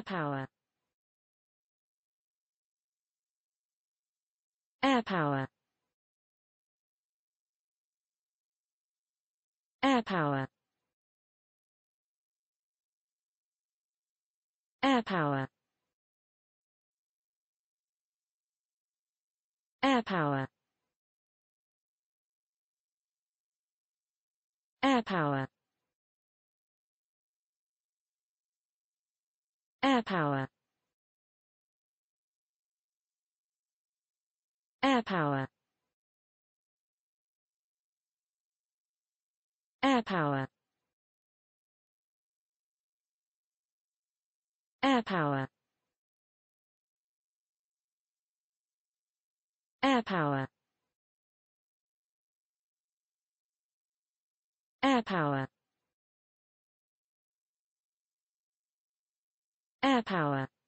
AirPower. AirPower. AirPower. AirPower. AirPower. AirPower. AirPower. AirPower. AirPower. AirPower. AirPower. AirPower. AirPower.